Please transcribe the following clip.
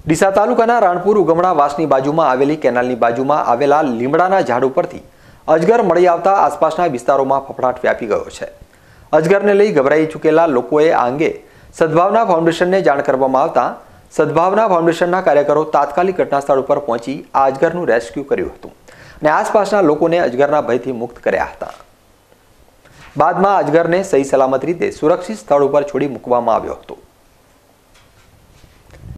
ડીસા તાલુકાના રાણપુર ઉગમણા વાસની બાજુમાં આવેલી કેનાલની બાજુમાં આવેલા લીમડાના ઝાડ ઉપરથી અજગર મળી આવતા આસપાસના વિસ્તારોમાં ફફડાટ વ્યાપી ગયો છે। અજગરને લઈ ગભરાઈ ચૂકેલા લોકોએ આ અંગે સદભાવના ફાઉન્ડેશનને જાણ કરવામાં આવતા સદભાવના ફાઉન્ડેશનના કાર્યકરો તાત્કાલિક ઘટનાસ્થળ ઉપર પહોંચી આ અજગરનું રેસ્ક્યુ કર્યું હતું અને આસપાસના લોકોને અજગરના ભયથી મુક્ત કર્યા હતા। બાદમાં અજગરને સહી સલામત રીતે સુરક્ષિત સ્થળ ઉપર છોડી મૂકવામાં આવ્યો હતો।